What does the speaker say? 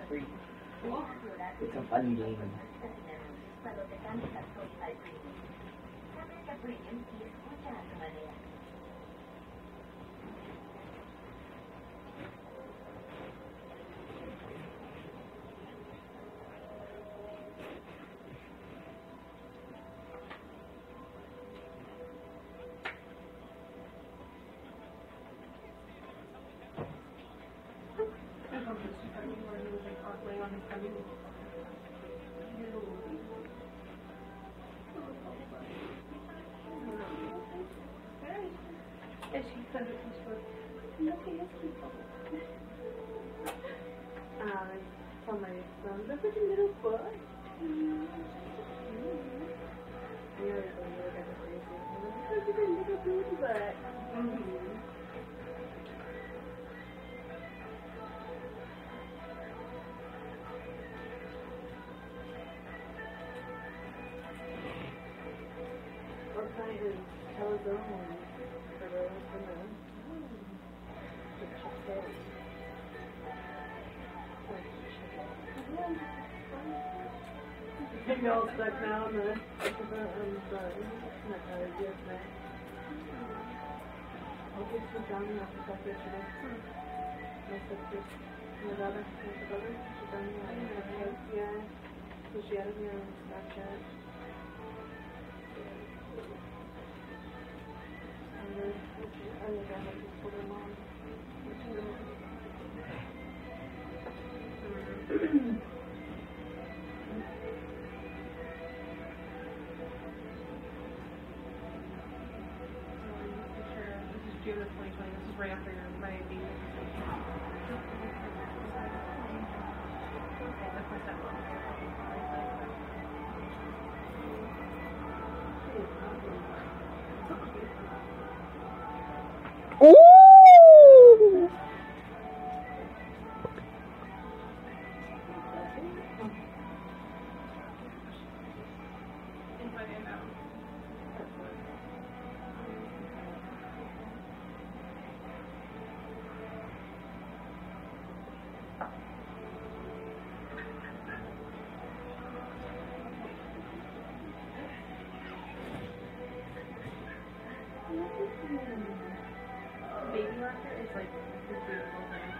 free. It's a funny game. And she said it was for nothing else people. For my son, look at the little butt. I always look at the face. Look at the little baby butt. What kind of calzone? You're all stuck now on the yes, man. I'll get you down and I'll talk yesterday. My sister, my daughter, she's down here. Yeah. So she added me on Snapchat. I look at her for her mom. June of 2020. This is right after my baby. That's my stepmom. Ooh! Baby laughter is like the beautiful thing.